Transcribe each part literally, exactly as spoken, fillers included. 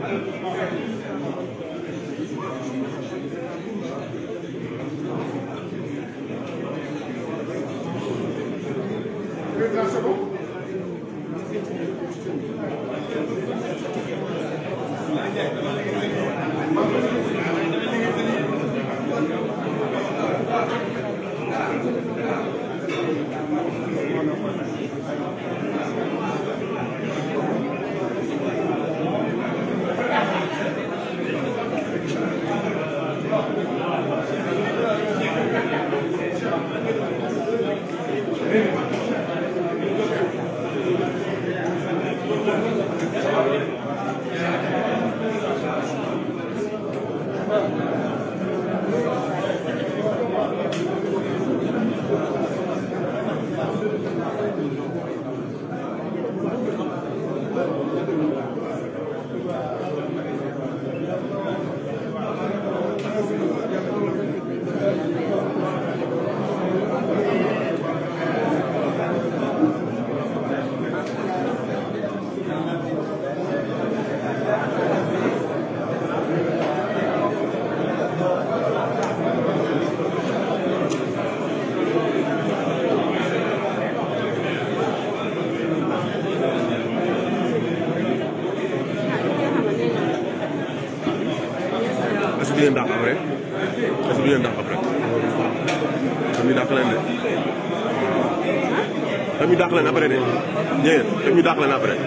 di leen dàq après est-ce que di leen dàq après dañuy dàq leen de dañuy dàq leen après de dégg ngeen dañuy dàq leen après.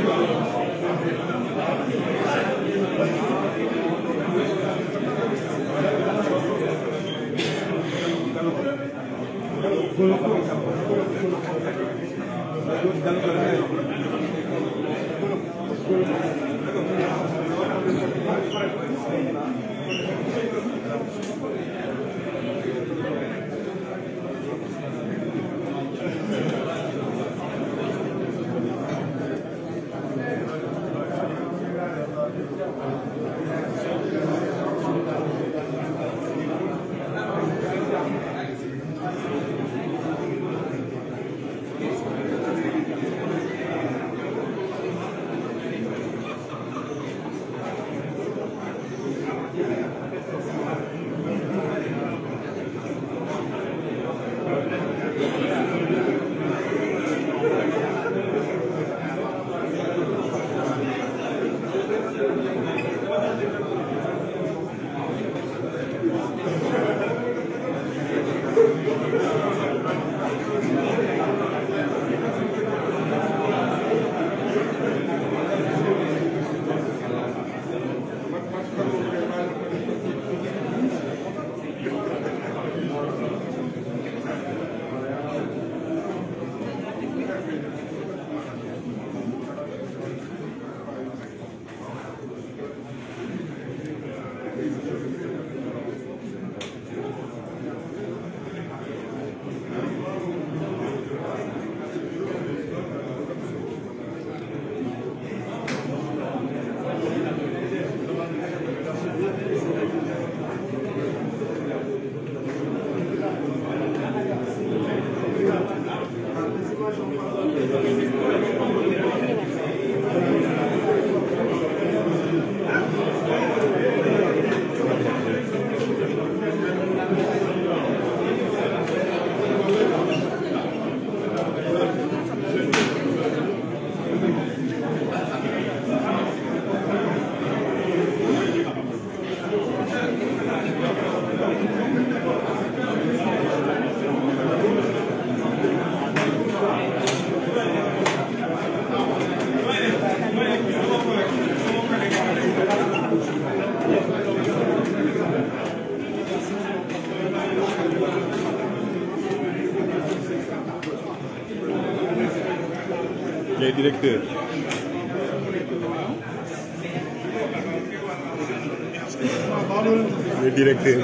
Les directeurs. Les directeurs.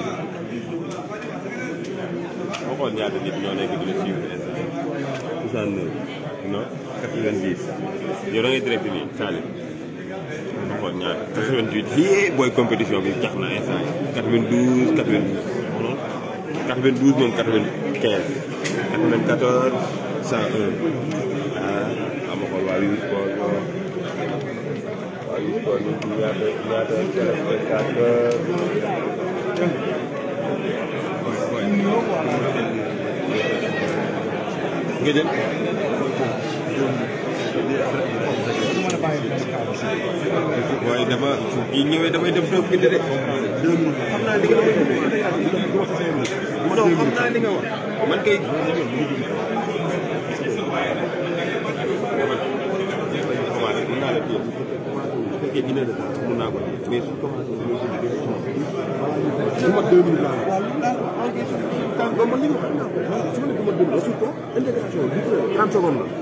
moo xool ñaata nit ñoo nekk di la suivre soixante-neuf non quatre-vingt-dix yow da ngay direct nii Salim moo xool ñaata quatre-vingt-huit lii booy compétition bi jax na instant quatre-vingt-douze quatre-vingt-douze quatre-vingt-douze moom quatre-vingt-quinze quatre-vingt-quatorze cent un ah ama xool waa yu sport waa yu sport ñaata ñaata téléspectateur nga jël waaye dama kii ñëwee damay dem toog guddi de xam naa li nga wax non xam naa li nga wax man kay mën naa la téye bu fekkee dina la mën naa ko mais su commencé bu ma deux minutes laa kan ba man li nga xam naa su ma ne bu ma deux minutes surtout intégration bi trente secondes la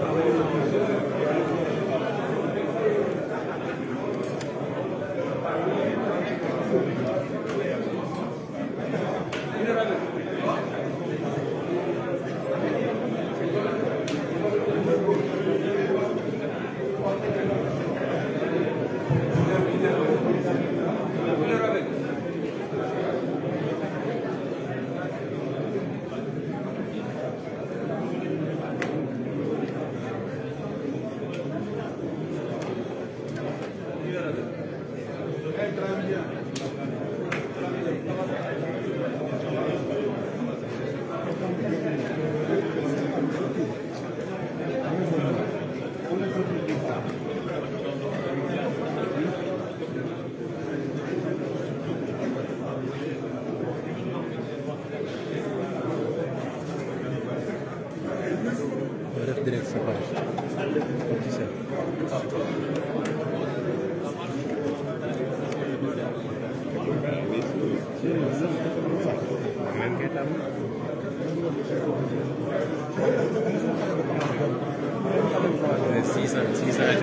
direct sa page officiel. six cent six cent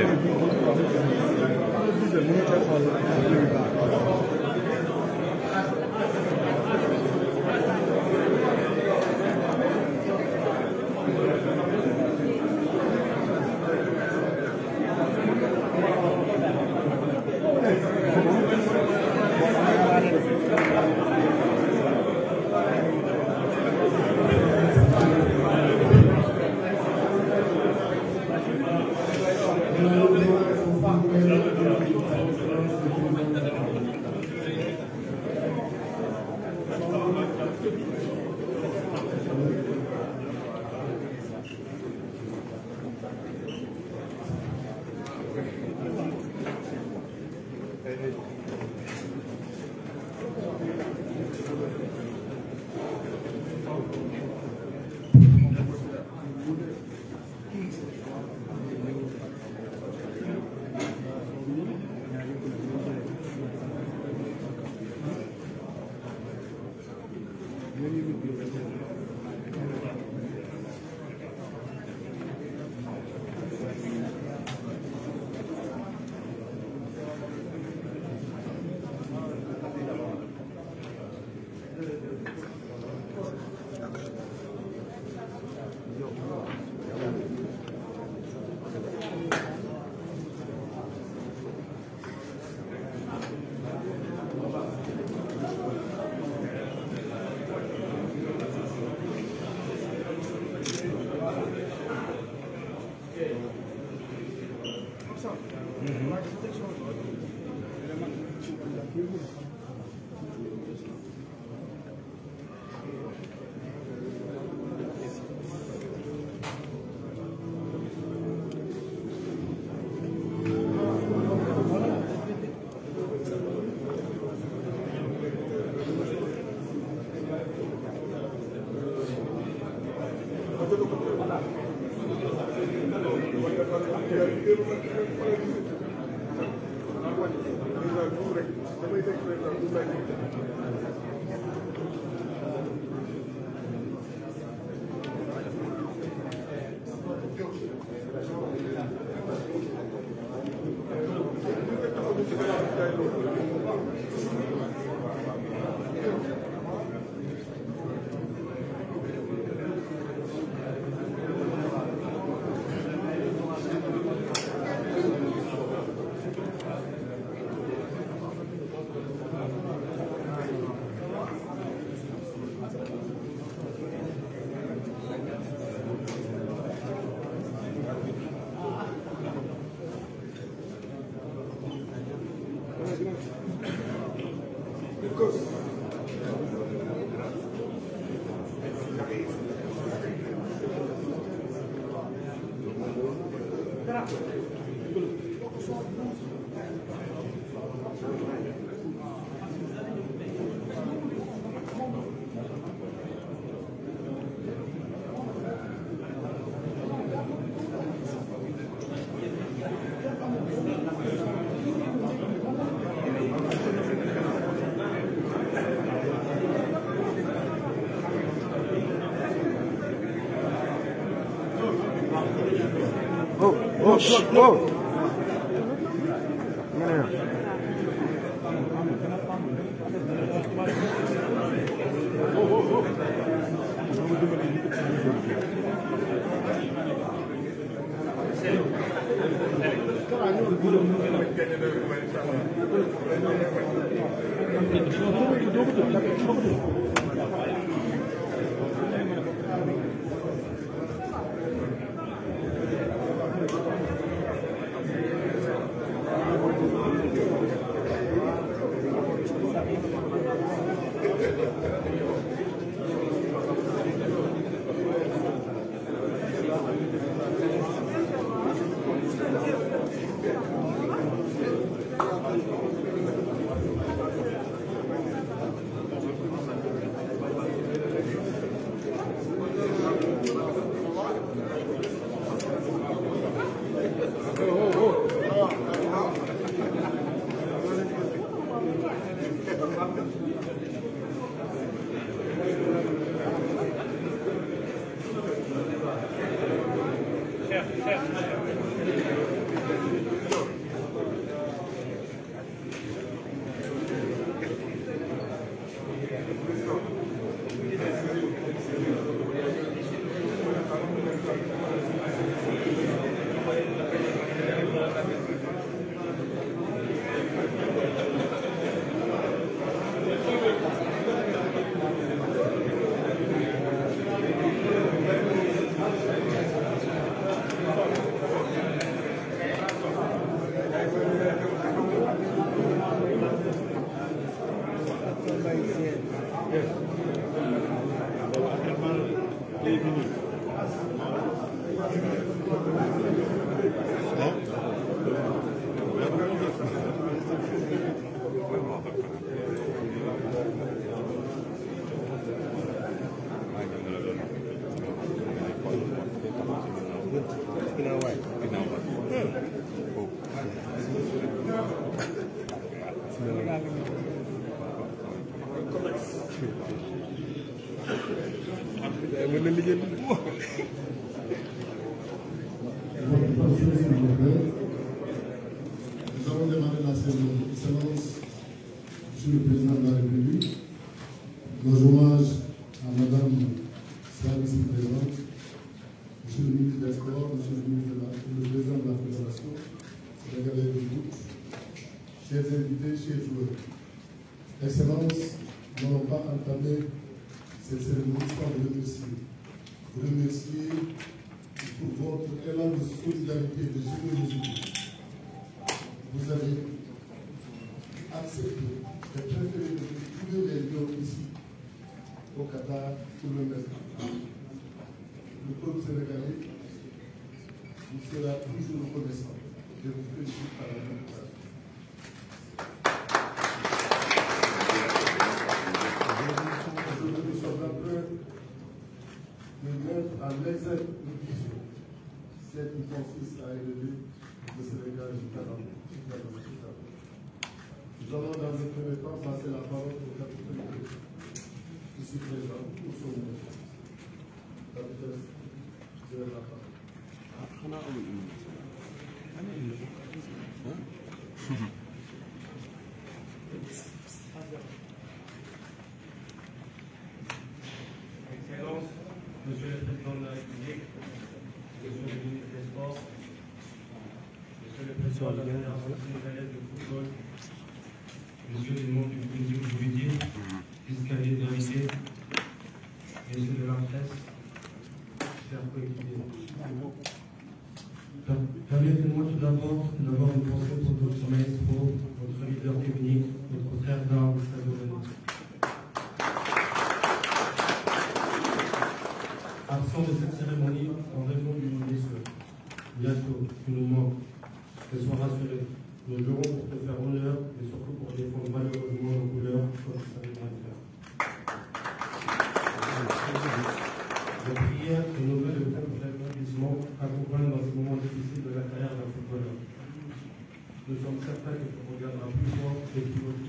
Oh, shit, oh. Yeah. Nous avons démarré la séance, Monsieur le Président de la République. Nos hommages à Madame Sali ici présente, Monsieur le ministre des Sports, Monsieur le ministre de la, le Président de la Fédération, sénégalaise du foot, chers invités, chers joueurs. Excellences, nous n'allons pas entamer cette cérémonie sans vous remercier. Vous remercier pour votre élan de solidarité et de générosité. Vous avez accepté de préférer de trouver les lions ici, au Qatar, pour le mettre. Le peuple sénégalais vous sera toujours reconnaissant. Je vous félicite par la même place. Aujourd'hui, nous sommes en train de mettre en exécution cette qui consiste à élever le Sénégal jusqu'à la Nous allons dans un premier temps passer la parole au capitaine ici présent pour son nom. Capitaine, vous avez la parole. Excellence, Monsieur le Président de la République, Monsieur le ministre des Sports, Monsieur le Président de la Fédération sénégalaise de football, Monsieur le membres du comité fiscalité de l'invité, Messieurs de la presse, chers coéquipiers. Permettez-moi tout d'abord d'avoir une pensée pour votre maestro, votre leader technique.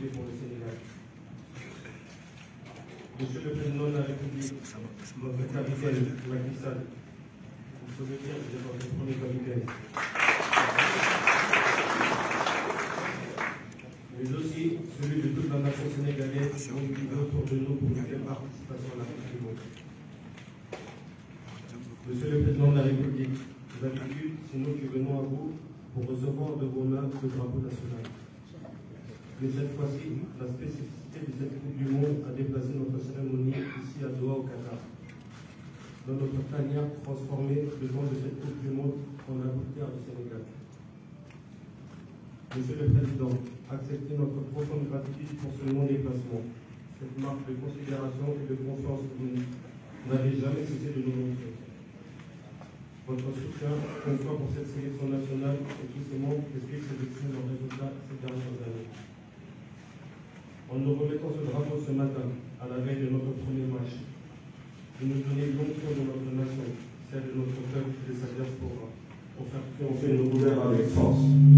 respect pour le Sénégal. Monsieur le Président de la République, votre capitaine Macky Sall, vous pouvez dire que vous êtes votre premier capitaine. Mais aussi celui de toute la nation sénégalaise qui est autour de nous pour une belle participation à la Coupe du Monde. Monsieur le Président de la République, d'habitude, c'est nous qui venons à vous pour recevoir de vos mains le drapeau national. Mais cette fois-ci, la spécificité de cette Coupe du Monde a déplacé notre cérémonie ici à Doha au Qatar. Dans notre tanière transformée devant de cette Coupe du Monde en la gouttière du Sénégal. Monsieur le Président, acceptez notre profonde gratitude pour ce long déplacement. Cette marque de considération et de confiance que vous n'avez jamais cessé de nous montrer. Votre soutien, une fois pour cette sélection nationale et tous ces membres expliquent ces excellents résultats ces dernières années. En nous remettant ce drapeau ce matin, à la veille de notre premier match, vous nous donnez l'onction de notre nation, celle de notre peuple et de sa diaspora, pour faire triompher nos gouvernements avec force.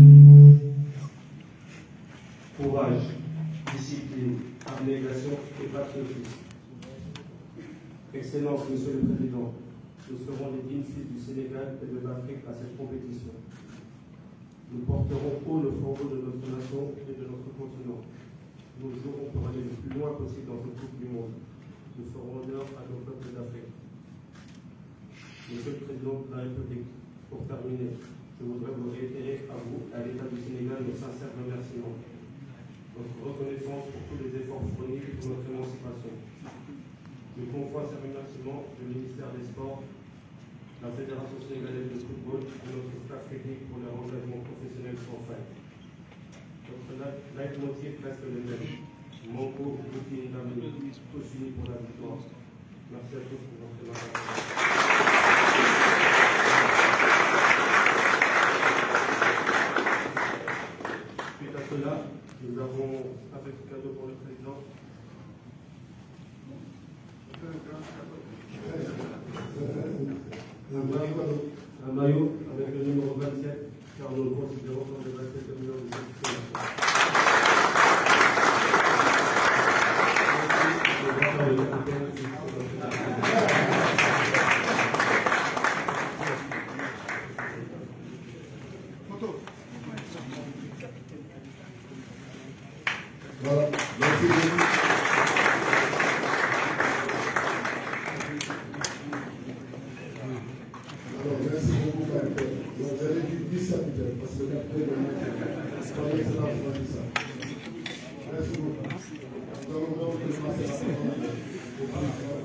Courage, discipline, abnégation et patriotisme. Excellence, Monsieur le Président, nous serons les dignes fils du Sénégal et de l'Afrique à cette compétition. Nous porterons haut le flambeau de notre nation et de notre continent. Nous jouerons pour aller le plus loin possible dans cette Coupe du Monde. Nous ferons honneur à nos peuples d'Afrique. Monsieur le Président de la République, pour terminer, je voudrais vous réitérer à vous, à l'État du Sénégal, nos sincères remerciements. Notre reconnaissance pour tous les efforts fournis pour notre émancipation. Je convoie ces remerciements du ministère des Sports, la Fédération sénégalaise de football et notre staff technique pour leur engagement professionnel sans fin. Notre leitmotiv reste le même. Manko, Bouti et Namini, tous unis pour la victoire. Merci à tous pour votre attention. Suite à cela, nous avons un petit cadeau pour le président. Un maillot, un maillot avec le numéro vingt-sept, car nous le considérons comme le vingt-septième million de sélection. Voilà, merci beaucoup. Alors, merci beaucoup, capitaine. Donc, j'allais dire vice-capitaine, parce que le capitaine est son excellence m'a dit ça. Merci beaucoup. Nous allons donc passer la parole au président.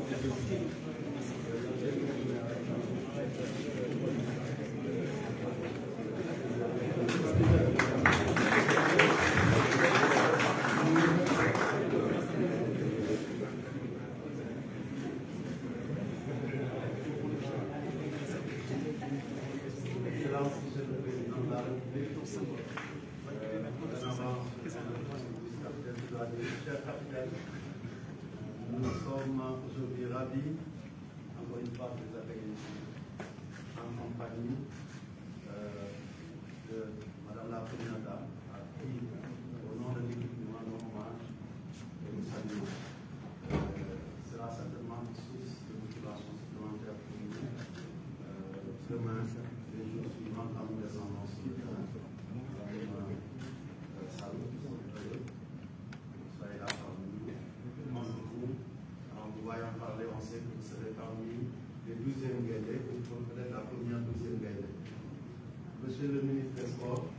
Nous sommes aujourd'hui ravis, encore une fois, de vous accueillir ici, en compagnie euh, de Madame la Première Dame, à qui, au nom de l'équipe, nous rendons hommage et nous saluons. Euh, ce sera certainement une source de motivation supplémentaire pour nous. Euh, demain, les jours suivants, quand nous descendons sur le terrain, salut, soyez là parmi nous. En vous voyant parler, on sait que vous serez parmi les douzièmes gagnés, ou peut-être la première douzième gagnée. Monsieur le ministre des Sports,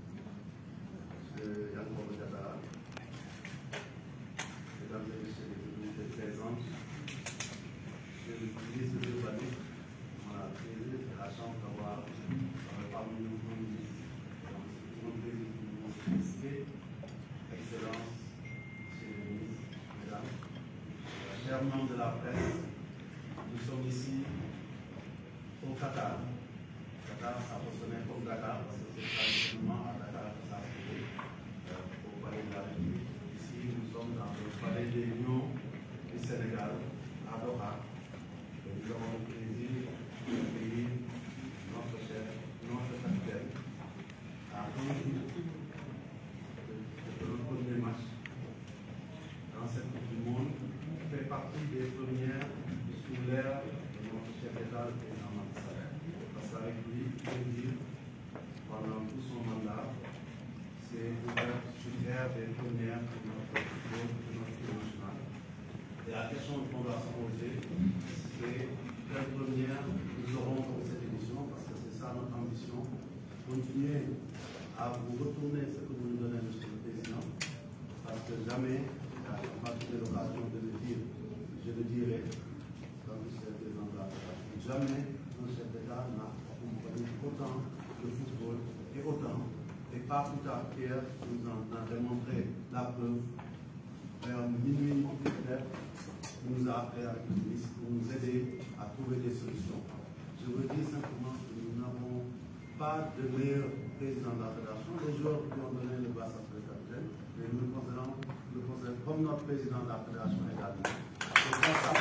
M. Yankobo Diattara, Mesdames et Messieurs les ministres présents, Monsieur le ministre de l'Urbanisme, on a plaisir et la chance d'avoir parmi nous un ministre. Donc, c'est un plaisir pour nous de féliciter. Excellence, Monsieur le ministre, Mesdames. Chers membres de la presse, nous sommes ici au Qatar. Qatar, ça fonctionne comme Dakar, parce que c'est traditionnellement à Dakar que ça se fait, euh, au palais de la République. Ici, nous sommes dans le palais de l'Union du Sénégal, à Doha. Et nous avons le plaisir d'accueillir notre chef, notre capitaine, à un jour de notre premier match. question qu'on doit se poser, c'est quelle première nous aurons pour cette édition, parce que c'est ça notre ambition, continuer à vous retourner ce que vous nous donnez, Monsieur le Président, parce que jamais, on va trouver l'occasion de le dire, je le dirai, comme Monsieur le Président de la République, jamais un chef d'État n'a accompagné autant le football et autant, et pas plus tard qu'hier, nous en a démontré la preuve, vers minuit peut-être, nous a appelé avec le ministre pour nous aider à trouver des solutions. Je veux dire simplement que nous n'avons pas de meilleur président de la fédération. Les joueurs qui ont donné le bas à le capitaine, mais nous le considérons, le considérons comme notre président de la fédération également. Et quand ça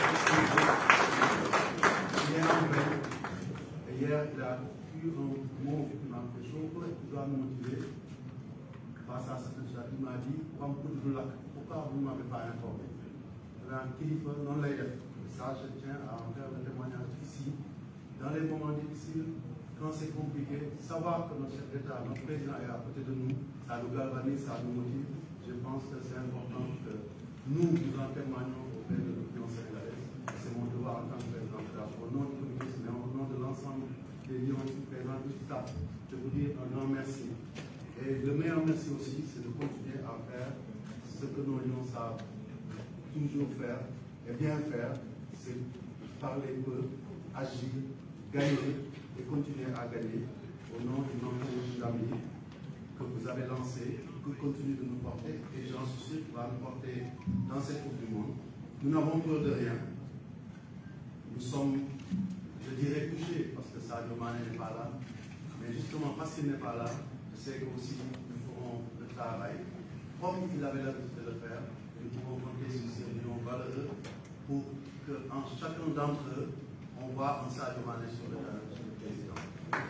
hier, hier, il a eu un mot qui m'a fait chaud, qui doit nous motiver. Face à ce que il m'a dit, comme pour le lac, pourquoi vous ne m'avez pas informé? Non, ça, je tiens à en faire le témoignage ici. Dans les moments difficiles, quand c'est compliqué, savoir que notre chef d'État, notre président est à côté de nous, ça nous galvanise, ça nous motive. Je pense que c'est important que nous, nous en témoignons auprès de l'opinion sénégalaise. C'est mon devoir en tant que président de la au nom du ministre, mais au nom de l'ensemble des lions ici présents, du staff, de vous dire un grand merci. Et le meilleur merci aussi, c'est de continuer à faire ce que nos lions savent toujours faire et bien faire, c'est parler peu, agir, gagner et continuer à gagner au nom du nom de l'ami que vous avez lancé, que continue de nous porter et j'en suis sûr qu'il va nous porter dans cette Coupe du Monde. Nous n'avons peur de rien. Nous sommes, je dirais, touchés parce que Sadio Mané n'est pas là, mais justement parce qu'il n'est pas là, je sais que aussi nous ferons le travail comme il avait l'habitude de le faire. Nous pouvons compter sur ces millions valeureux pour qu'en chacun d'entre eux, on voit un Sadio Mané sur le terrain, Monsieur le Président.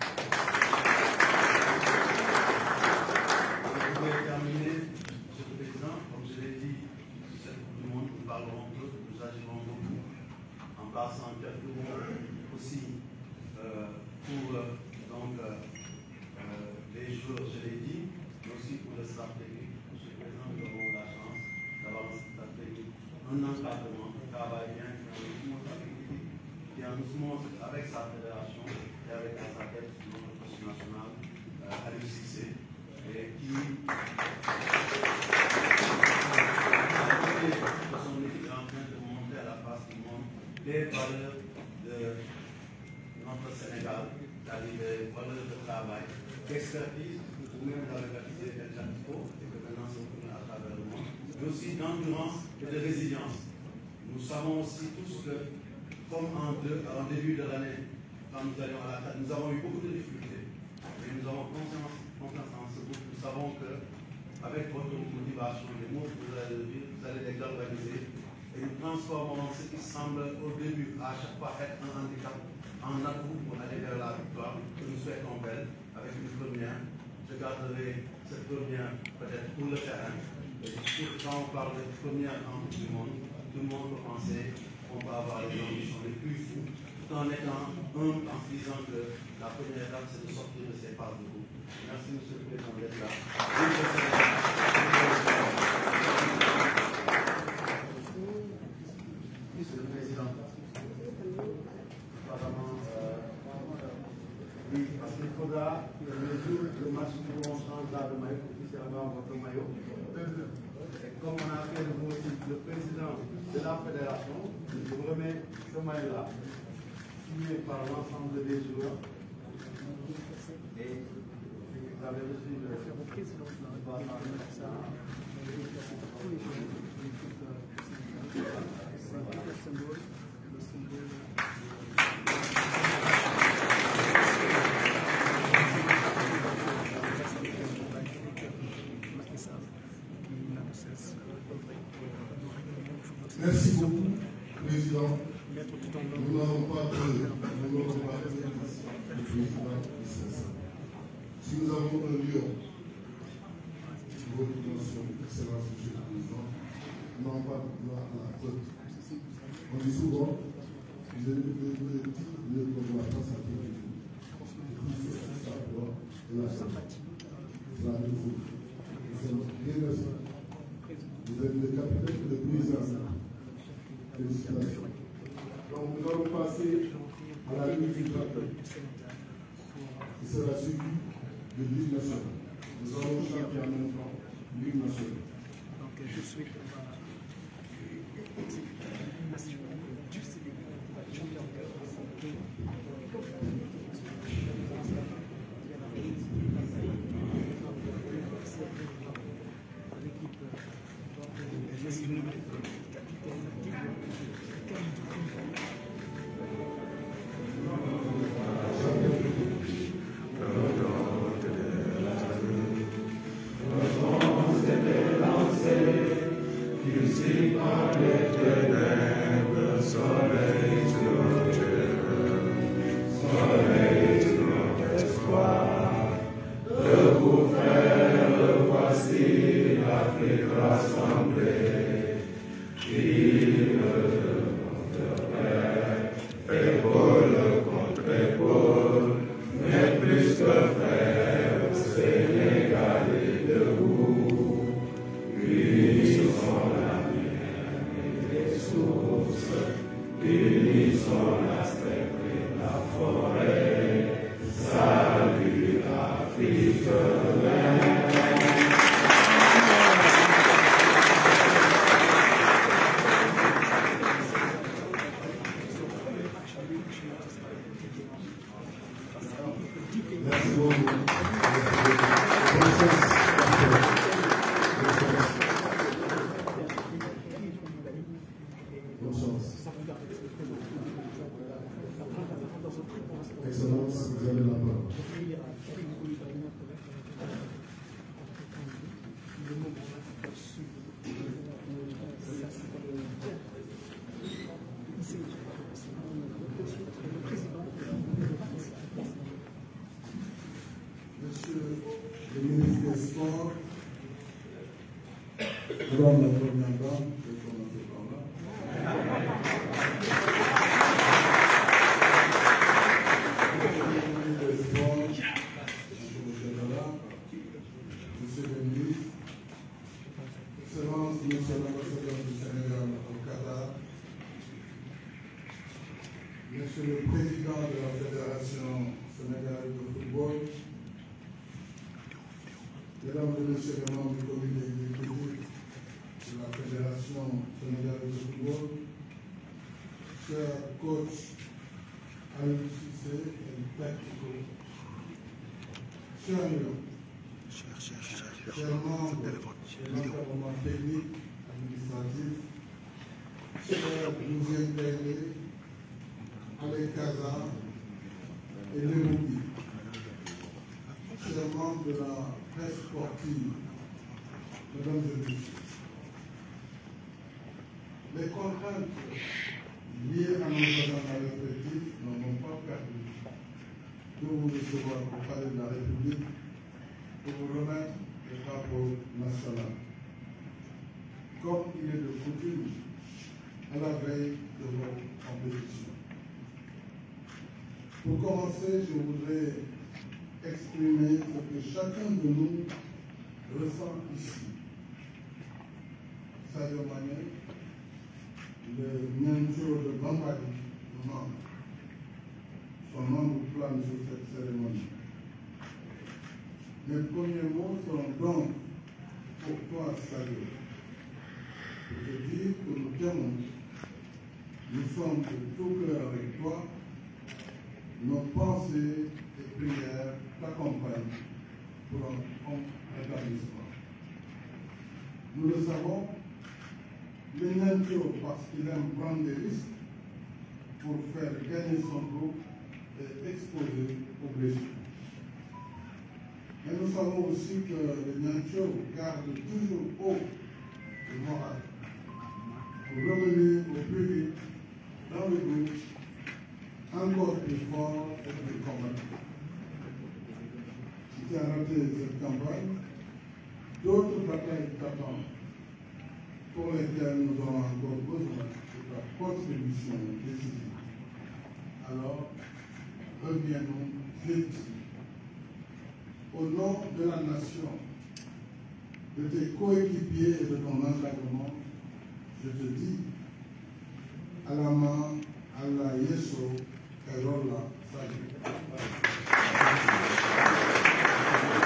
Je voudrais terminer, Monsieur le Président, comme je l'ai dit, sur cette Coupe du Monde, nous parlerons peu, nous agirons beaucoup, en passant quelques mots aussi euh, pour euh, donc, euh, euh, les joueurs, je l'ai dit, mais aussi pour le staff technique. Monsieur le Président, nous avons la chance d'avoir un staff technique, un encadrement qui travaille bien, qui en doucement avec sa fédération et avec à sa tête notre coach national, euh, Aliou Cissé, et qui de son équipe est en train de monter à la face du monde les valeurs de notre Sénégal, c'est-à-dire les valeurs de travail, d'expertise, vous-même vous avez baptisé El Jatico, et que maintenant c'est connu à travers le monde, mais aussi d'endurance et de résilience. Nous savons aussi tous que, comme en, deux, en début de l'année, quand nous allions à la tête, nous avons eu beaucoup de difficultés, mais nous avons confiance, confiance en ce groupe. Nous savons que, avec votre motivation, les mots que vous allez dire, vous allez les galvaniser, et nous transformerons ce qui semble au début, à chaque fois être un handicap, en atout pour aller vers la victoire, que nous souhaitons belle, avec une première. Je garderai cette première peut-être pour le terrain. Et quand on parle de première en Coupe du Monde, tout le monde peut penser qu'on peut avoir les ambitions les plus fous, tout en étant humble en se disant que la première étape, c'est de sortir de ces phases de groupe. Merci, Monsieur le Président, d'être là. Monsieur le Président, apparemment, euh, oui, parce qu'il faudra que le jour le match nous on change là de maillot, officiellement votre maillot. Et comme on a fait de vous aussi le président de la fédération, je vous remets ce maillot-là, signé par l'ensemble des joueurs. Et vous avez reçu le Merci beaucoup, Président. Nous n'avons pas de nous n'avons pas de le président du C S A. Si nous avons un lion, votre dimension, Excellence, Monsieur le Président, nous n'avons pas de droit à la faute. On dit souvent, je ne peux dire le pouvoir pas ça peut être ça doit la sympathie. Ça nous faut. C'est notre bien merci. Vous êtes le capitaine, le président. Et vous de Ligue nationale. Nous allons chanter en même temps Ligue nationale. Donc, je souhaite Excellence, vous avez la parole. Monsieur le ministre des Sports, Madame la Première Dame, je vais commencer par là. Monsieur le ministre, Excellence, Monsieur l'ambassadeur du Sénégal au Qatar, Monsieur le Président de la Fédération sénégalaise de football, Mesdames et Messieurs les membres du comité exécutif de la Fédération sénégalaise de football, chers coachs Aliou Cissé et Tactico, chers Lyon, chers membres de l'encadrement technique, administratif, chers nous intégrés, Alec Kaza et Léroubi, chers membres de la presse sportive, mesdames et messieurs, les contraintes liées à nos agendas respectifs ne m'ont pas permis de vous recevoir au palais de la République pour vous remettre le drapeau national, comme il est de coutume à la veille de votre compétition. Pour commencer, je voudrais exprimer ce que chacun de nous ressent ici. Sadio Mané, le Niancho de Bambali, son nom nous plane sur cette cérémonie. Mes premiers mots seront donc pour toi, Sadio, pour te dire que nous t'aimons, nous sommes de tout cœur avec toi, nos pensées et prières t'accompagnent pour un prompt rétablissement. Nous le savons, le Niancho, parce qu'il aime prendre des risques pour faire gagner son groupe et exposer aux blessures. Mais nous savons aussi que le Niancho garde toujours haut le moral pour revenir au plus vite dans le groupe, encore plus fort et plus combattant. Si tu as raté cette campagne, d'autres batailles t'attendent pour lesquelles nous aurons encore besoin de ta contribution décisive. Alors, reviens-nous vite. Au nom de la nation, de tes coéquipiers et de ton encadrement, je te dis, à la main, à la Yeso, Karola, salut.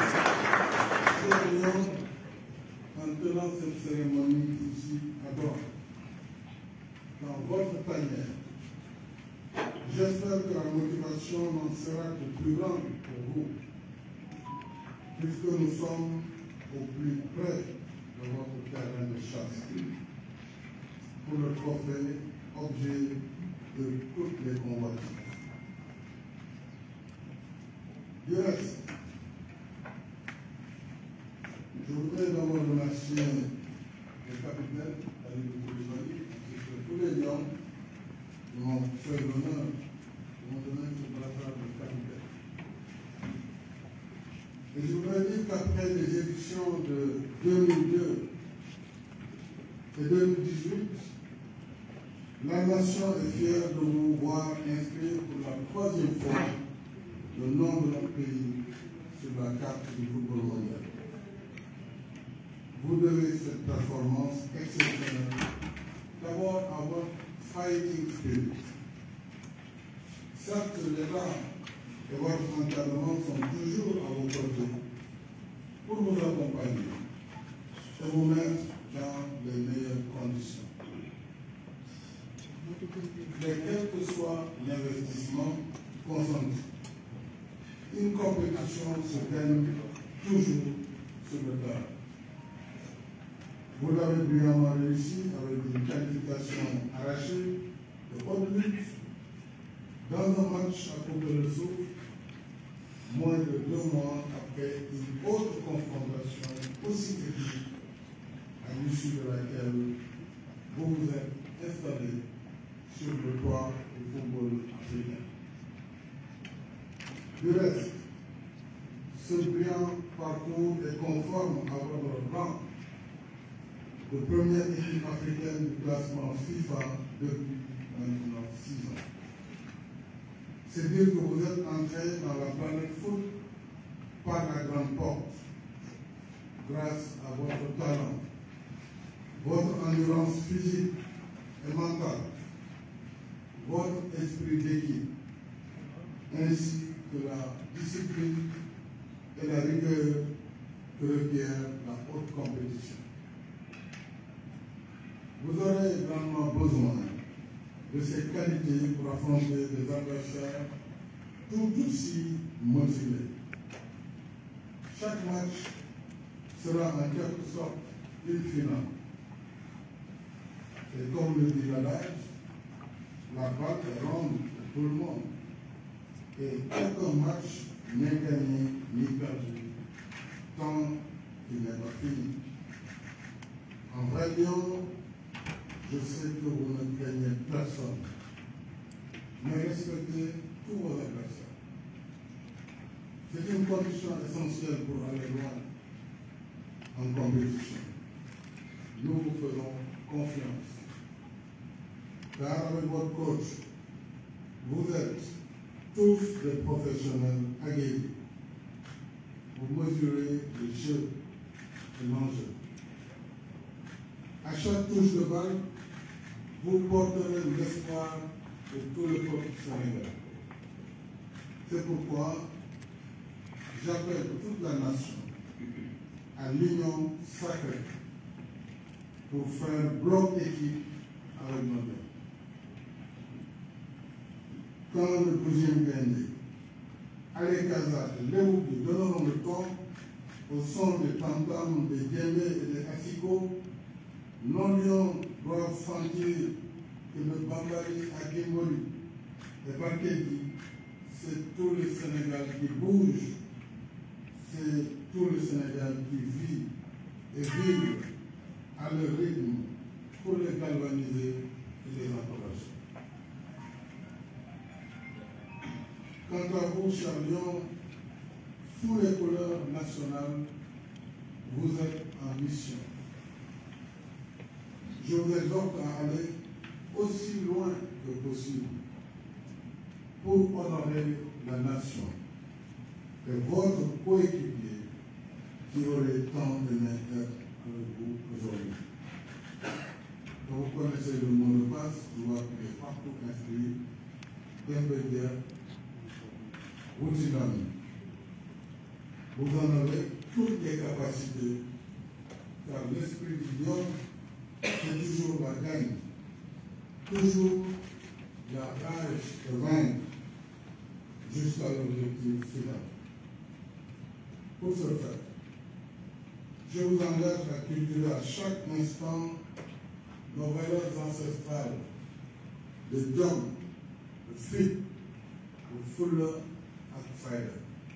cérémonie ici à Doha, dans votre tanière. J'espère que la motivation n'en sera que plus grande pour vous, puisque nous sommes au plus près de votre terrain de chasse, pour le trophée, objet de toutes les convoitises. Du reste, je voudrais d'abord remercier le capitaine Ali Boukoulibali, parce que tous les lions m'ont fait l'honneur, m'ont donné ce brassard de capitaine. Et je voudrais dire qu'après les élections de deux mille deux et deux mille dix-huit, la nation est fière de vous voir inscrire pour la troisième fois le nom de notre pays sur la carte du football mondial. Vous devez cette performance exceptionnelle d'abord à votre fighting spirit. Certes, l'État et votre encadrement sont toujours à vos côtés pour vous accompagner et vous mettre dans les meilleures conditions. Mais quel que soit l'investissement consenti, une compétition se gagne toujours sur le terrain. Vous l'avez brillamment réussi avec une qualification arrachée de haute lutte dans un match à couper le souffle, moins de deux mois après une autre confrontation aussi épique, à l'issue de laquelle vous vous êtes installé sur le toit du football africain. Du reste, ce brillant parcours est conforme à votre rang de première équipe africaine du classement FIFA depuis maintenant six ans. C'est dire que vous êtes entré dans la planète foot par la grande porte, grâce à votre talent, votre endurance physique et mentale, votre esprit d'équipe, ainsi que la discipline et la rigueur que requiert la haute compétition. Vous aurez grandement besoin de ces qualités pour affronter des adversaires tout aussi motivés. Chaque match sera en quelque sorte une finale. Et comme le dit l'adage, la balle est ronde pour tout le monde. Et aucun match n'est gagné ni perdu tant qu'il n'est pas fini. En vrai lion, je sais que vous ne craignez personne, mais respectez tous vos adversaires. C'est une condition essentielle pour aller loin en compétition. Nous vous faisons confiance, car avec votre coach, vous êtes tous des professionnels aguerris. Vous mesurez le jeu et l'enjeu. À chaque touche de balle, vous porterez l'espoir de tout le peuple sénégalais. C'est pourquoi j'appelle toute la nation à l'union sacrée pour faire bloc équipe avec nos deux. Quand le douzième Gaindé, Ali Kaza et Léoudi donneront le ton au son des tam-tams, des djembés et des asikots, nos lions doivent sentir que le Bambari à Guémoli et Bakedi, c'est tout le Sénégal qui bouge, c'est tout le Sénégal qui vit et vibre à leur rythme pour les galvaniser et les encourager. Quant à vous, chers lions, sous les couleurs nationales, vous êtes en mission. Je vous exhorte à aller aussi loin que possible pour honorer la nation et votre coéquipier qui aurait tant de être avec vous aujourd'hui. Vous connaissez le mot de passe, je vois qu'il est partout inscrit. Dembélé, Woutinami. Vous en avez toutes les capacités, car l'esprit du lion, c'est toujours la gagne, toujours la rage de vaincre jusqu'à l'objectif final. Pour ce faire, je vous engage à cultiver à chaque instant nos valeurs ancestrales de jom, de fit, de fulla et de fayda.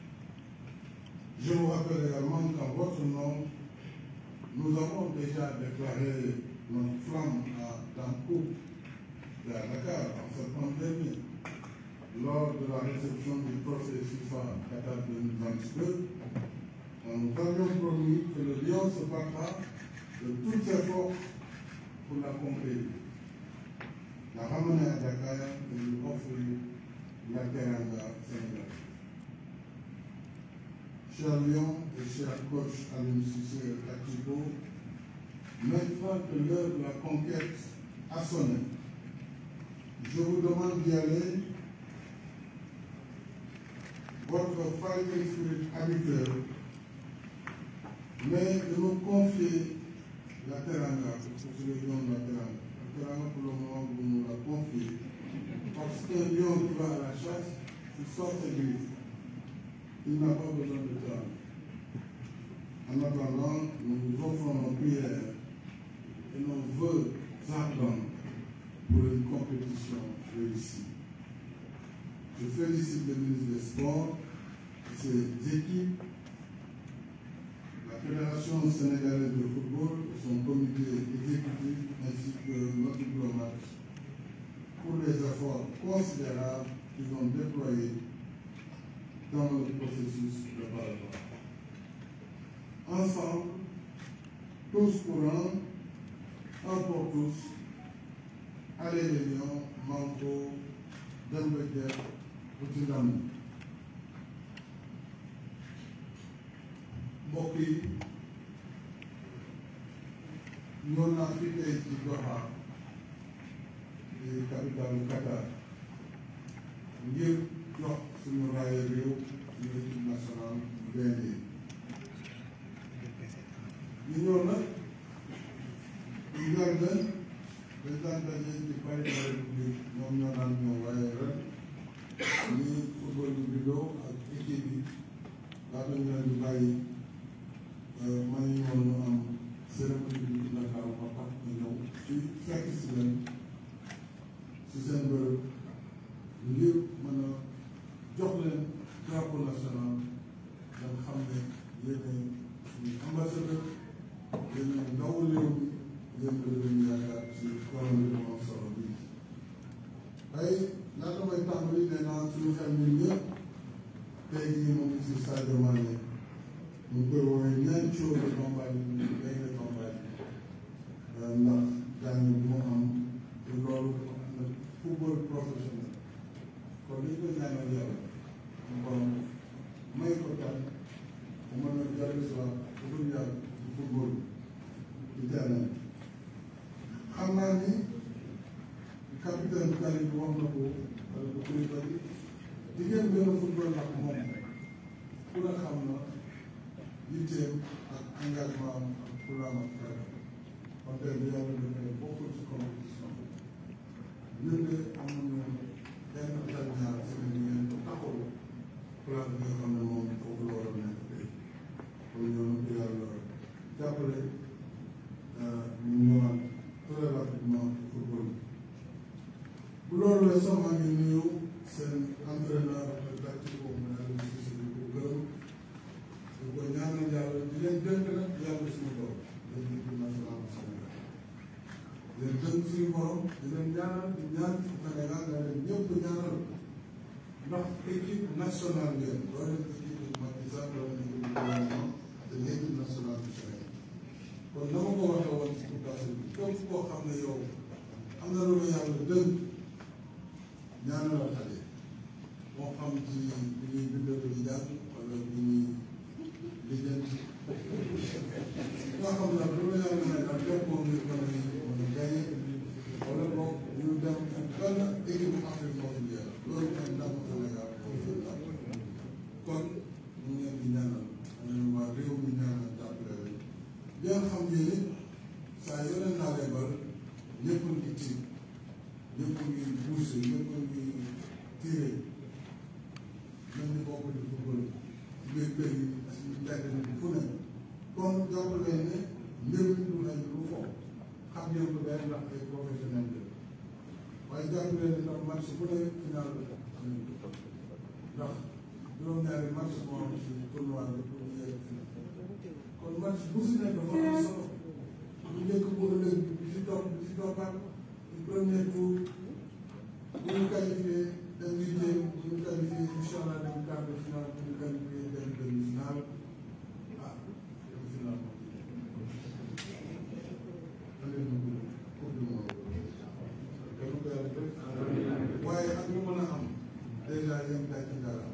Je vous rappelle également qu'en votre nom, nous avons déjà déclaré notre flamme à Dankou et à Dakar en septembre dernier, lors de la réception du trophée FIFA Qatar deux mille vingt-deux. Nous avions promis que le lion se battra de toutes ses forces pour la conquérir, la ramener à Dakar et lui offrir la teranga sénégalaise. Cher Lion et cher coach Aliou Cissé Katibo, maintenant que l'heure de la conquête a sonné, je vous demande d'y aller. Votre fighting spirit habituel, mais de nous confier la teranga, pour que le lion de la teranga. La teranga, pour le moment, vous nous la confiez, parce qu'un lion qui va à la chasse, il sort ses griffes. Il n'a pas besoin de teranga. En attendant, nous vous offrons nos prières et nos vœux ardents pour une compétition réussie. Je félicite le ministre des Sports, ses équipes, la Fédération sénégalaise de football, son comité exécutif ainsi que nos diplomates pour les efforts considérables qu'ils ont déployés dans le processus préparatoire. Ensemble, tous pour un, un pour tous, allez les lions, Manko, Dembélé, Outinam. mbokk yi ñoo naa fi tey ci Doha di capitalu Qatar ngir jox suñu raaya réew suñu équipe nationale bu gaynde ñu ñëw nag ñu ñor leen dañ daan daje ci Palais de la République ñoom ñoo daan ñëw waaye ren ñi football bi bidoo ak équipe bi laata ñu leen di bàyyi man ñu woon ñu am cérémonie bi ci Dakar ba tax ñu ñëw ci fekk si leen si seen bërëb ngir mën a jox leen drapeau national nga xam ne yéen suñu ambassadeur yéen ndaw réew mi yéen la leen yaakaar ci korom bi am solo bi ay laata may tàmbali nee naa suñu xel ñun ñëpp tey jii moom si Sadio Mané ñu koy woowee ñaari coow de combat yi ñu day de combat yi ndax gaañu bi moo am te loolu na football professionnel kon li ñu koy ñaanal yàlla mu borom may ko tam mu mën a jàll si waat bu dul yàgg ci football ci terrain xam naa ni capitaine Karim wax na ko wala bu koy bari jigéen gën a football ak moom ku la xam na yitteem ak engagement am ak fulaam ak fayda kon tey bi yàlla defee bokkul ci compétition ñun de amuñu benn xel ñaar seen ngeen taxaw place bi nga xam ne moom foofu la war a nekk tey kon ñoom ko yàlla jàppale ñu ñëwaat très rapidement ci football bu loolu la sax maa ngi nuyu seen entraîneur tactique boobu ne Aliou Cissé di ko gërëm di ko ñaanal yàlla di leen dénk nag yàlla suñu borom leen équipe nationale bu Sénégal di leen dénk suñu borom di leen ñaanal di ñaan Sénégal nga leen ñëpp ñaanal ndax équipe nationale ngeen doo leen équipe Macky Sall doo leen équipe gouvernement de l'équipe nationale du Sénégal kon na ma ko waxee woon ci population bi képp koo xam ne yow am na loolu yàlla dënk ñaanal xale moo xam ci bi ñuy bindal di jàng wala bi ñuy lijjanti nga xam ne lu la yàlla may daal képp moom ñu mën a mën a gañe wala boog ñu dem benn équipe Afrique moo fi jeex loolu mooy ndam Sénégal kon ñu ngi leen di ñaanal ñu waa réew mi ñaanal jàppale leen bien xam ngeen ni yeneen naa leen ba ñëpp a ngi tiit ñëpp a ngi poussé ñëpp a ngi tiré mel ni bokk di football ci biir kër yi ci mbedd mi fu ne kon jàpp leen ne mbir mi du nañ lu fo xam ngeen ko day ndax ay professionnel la waaye jàpp leen ne ndax match bu ne final bi am nañ ko ndax juróom-ñaari match moo am ci tournoi bi pour ñu yegg final kon match bu si nekk dafa am solo bu njëkk bu ëllëg bi si topp bi si toppaat ci premier tour bu ñu qualifié dem huitième bu ñu qualifié incha allah dem quart de finale bu ñu qualifié dem demi finale ah dem finale moom leen ñu coupe du monde dama ko yàlla def waaye ak lu mën a am dèjà yéen daal ci dara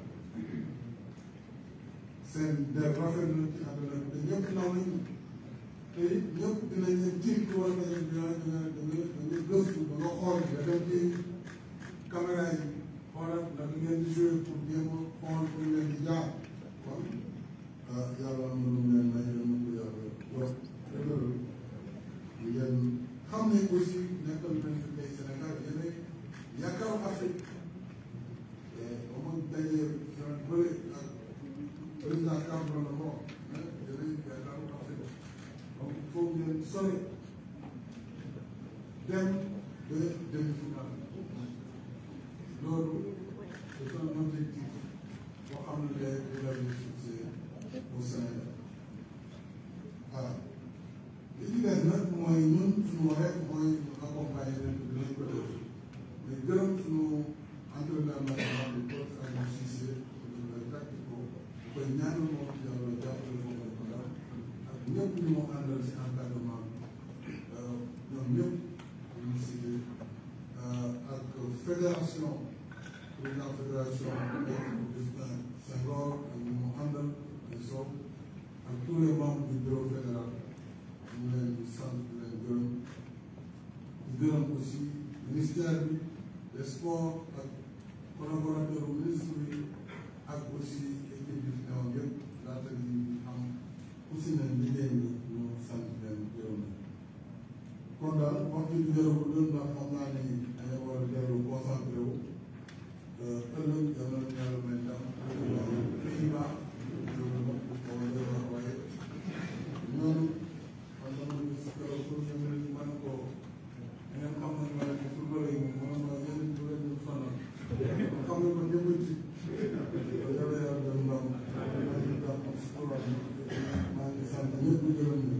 seen der rafet na ci àdduna bi te ñëpp naw nañu te ñëpp dinañ leen tiit war nañu dina dina dina dina gëstu ba nga xool nga dem ci caméra yi xoolal ndax ngeen di joué pour jéem a xool pour leen di jaar kon yàlla am na lu mu leen may leen mën ko yàlla wax loolu yéen xam ne aussi nekkal nañ fi tey Sénégal yéen yaakaar Afrique ba mu dajee seen bële ak président Cameroun la ko yéen yaakaar Afrique donc il faut ngeen sori dem ba demi-finale loolu c'est un objectif boo xam ne day day fixé au Sénégal voilà li ci des nag mooy ñun suñu rek mooy accompagner leen dinañ ko def mais gërëm suñu entraîneur national bi coach Aliou Cissé lay tactique ko bu koy ñaanal moom yàlla jàppale foofu ko daal ak ñëpp ñu mu àndal si encadrement bi ñoom ñëpp ñu cité ak fédération président fédération Augustin Senghor ak ñu mu àndal di Sow ak tous les membres du bureau fédéral ñu leen di sant di leen gërëm di gërëm aussi ministère bi des sports ak collaborateur ministre bi ak aussi équipe bi fi newoon yëpp laata di am aussi nañ liggéey bi ñu sant leen gërëm kon daal wax ji du jërëbu doon ndax xam naa ni dañoo war a dellu concentré wu ëllëg yàlla na yàlla may ndam pays baax loolu moom moom waaye ñoom man dama gis keroog pour ñu mën mën ko ngeen xam nañ ma ne football yi moom moom mooy yéen bu leen ñu fanal xam nga ko ñëpp ci yàlla yàlla dem ndam maa ngi jàpp sport maa ngi sant ñëpp di gërëm ñu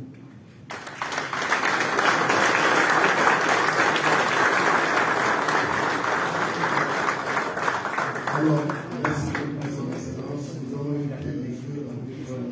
alors merci beaucoup son excellence nous avons été les jeux en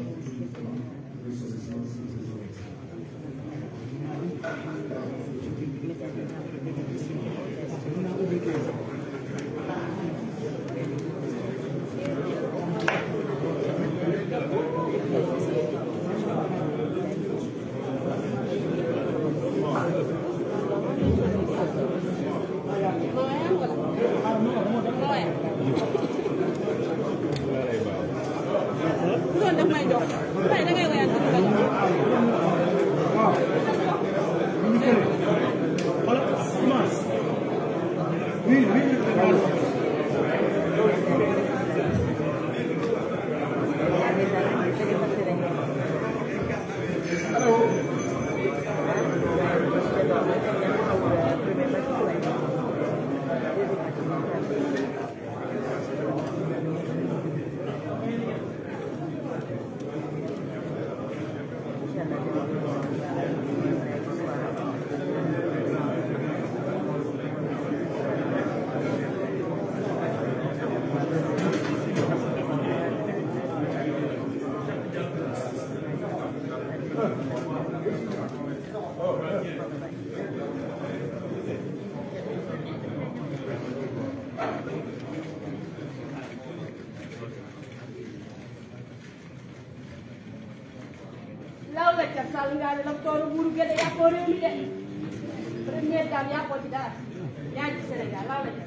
Sall Ngaari la toolu buuru Gédé yàqoo réew mi de première dame yàqoo ci dara yaa ngi ci Sénégal laaw la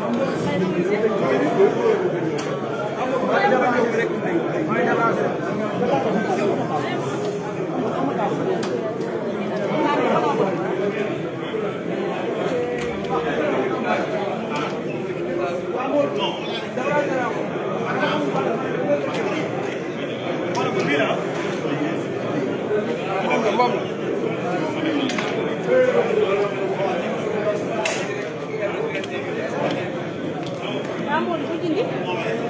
Vamos,